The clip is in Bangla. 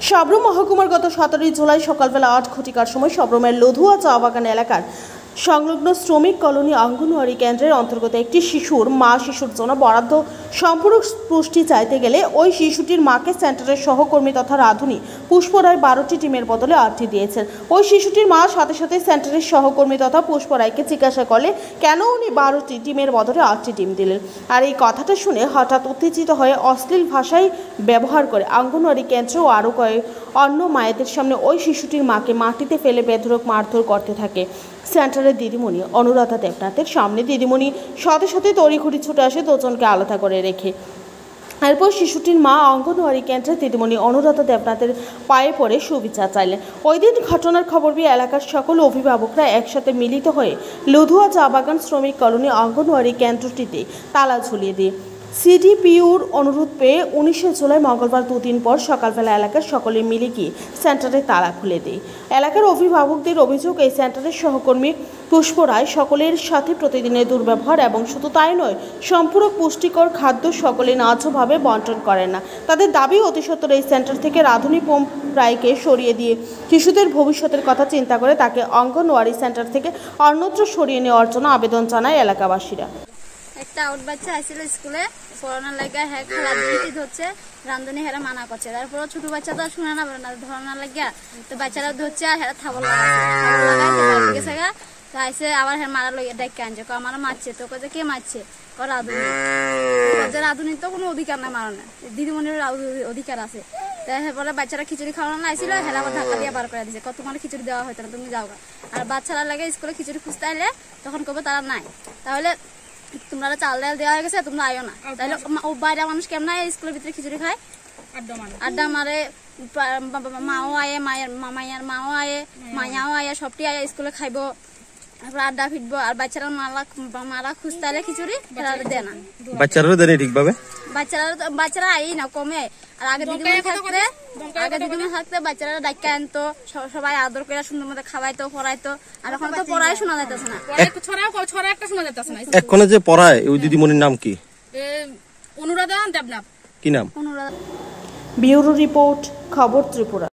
সাবরুম মহকুমার গত 17 জুলাই সকালবেলা 8 ঘটিকার সময় সাবরুমের লধুয়া চা বাগান এলাকার সংলগ্ন শ্রমিক কলোনি অঙ্গনওয়াড়ি কেন্দ্রের অন্তর্গত একটি শিশুর জন্য বরাদ্দ সম্পূরক পুষ্টি চাইতে গেলে ওই শিশুটির মাকে সেন্টারের সহকর্মী তথা রাধুনী পুষ্পরায় 12টি ডিমের বদলে 8টি দিয়েছেন। ওই শিশুটির মা সাথে সাথে সেন্টারের সহকর্মী তথা পুষ্পরায়কে জিজ্ঞাসা করলে কেন উনি 12টি ডিমের বদলে 8টি ডিম দিলেন। আর এই কথাটা শুনে হঠাৎ উত্তেজিত হয়ে অশ্লীল ভাষায় ব্যবহার করে অঙ্গনওয়াড়ি কেন্দ্র ও আরও কয়েক অন্য মায়েদের সামনে ওই শিশুটির মাকে মাটিতে ফেলে বেধড়ক মারধর করতে থাকে। সেন্টারের দিদিমণি অনুরাধা দেবনাথের সামনে দিদিমণি সাথে সাথে তড়িঘড়ি ছুটে আসে দুজনকে আলাদা করে রেখে। এরপর শিশুটির মা অঙ্গনওয়াড়ি কেন্দ্রের দিদিমণি অনুরাধা দেবনাথের পায়ে পড়ে সুবিচার চাইলেন। ওই দিন ঘটনার খবর পেয়ে এলাকার সকল অভিভাবকরা একসাথে মিলিত হয়ে লধুয়া চা বাগান শ্রমিক কলোনি অঙ্গনওয়াড়ি কেন্দ্রটিতে তালা ঝুলিয়ে দিয়ে সিডিপিউর অনুরোধ পেয়ে 19 জুলাই মঙ্গলবার দুদিন পর সকালবেলা এলাকার সকলে মিলে গিয়ে সেন্টারে তালা খুলে দেয়। এলাকার অভিভাবকদের অভিযোগ, এই সেন্টারের সহকর্মী পুষ্পরায় সকলের সাথে প্রতিদিনের দুর্ব্যবহার এবং শুধু তাই নয়, সম্পূরক পুষ্টিকর খাদ্য সকলে ন্যায্যভাবে বন্টন করেন না। তাদের দাবি অতি সত্বর এই সেন্টার থেকে রাধুনী রায়কে সরিয়ে দিয়ে শিশুদের ভবিষ্যতের কথা চিন্তা করে তাকে অঙ্গনওয়াড়ি সেন্টার থেকে অন্যত্র সরিয়ে নেওয়ার জন্য আবেদন জানায় এলাকাবাসীরা। একটা আউট বাচ্চা আসছিল স্কুলে পড়ানোর লাগে, হ্যাঁ খেলার দিকে ধরছে, রান্ধনি হেরা মানা করছে। তারপর ছোট বাচ্চা তো শুনে না ধরানোর লাগিয়া তো বাচ্চারা ধরছে আর হেরা থাবল লাগাইছে তো আইসে আবার হ্যাঁ মারা লইয়া ডেকে আনছে, আমার মারছে। তো কে কে মারছে? রাধুনি। রাধুনির তো কোনো অধিকার নাই মারানো, দিদিমণির অধিকার আছে। তারপরে বাচ্চারা খিচুড়ি খাওয়ানো আইছিল, হেরা আবার ধাক্কা দিয়ে বার করে দিচ্ছে, তোমার খিচুড়ি দেওয়া হইতো না, তুমি যাও। আর বাচ্চারা লাগে স্কুলে খিচুড়ি খুঁজতে আইলে তখন কবে তারা নাই, তাহলে তোমরা চাল ডাল দেওয়া হয়ে গেছে, তোমরা আয়ো না। তাহলে বাইরে মানুষ কেমন স্কুলের ভিতরে খিচুড়ি খায়, আড্ডা মারে, মাও আয়ে, মামাইয়ার মাও আয়ে, মায়াও আয়ে, সবটি আয়ে স্কুলে খাইব, তারপর আড্ডা ফিটবো। আর বাচ্চারা মারা খুঁজতে আলে খিচুড়ি দেয় না, বাচ্চারা দেয় ঠিকভাবে, বাচ্চারা আই না কমে। আর আগে দিদিমণি থাকতে বাচ্চারা ডাক্কা আনতো, সবাই আদর করে সুন্দর মতো খাওয়াইতো, পড়াইতো। আর এখন তো পড়াই শোনা যাইতেছে না, এখন যে পড়ায় ওই দিদিমণির নাম কি? অনুরাধা দেবনাথ। কি নাম? ব্যুরো রিপোর্ট, খবর ত্রিপুরা।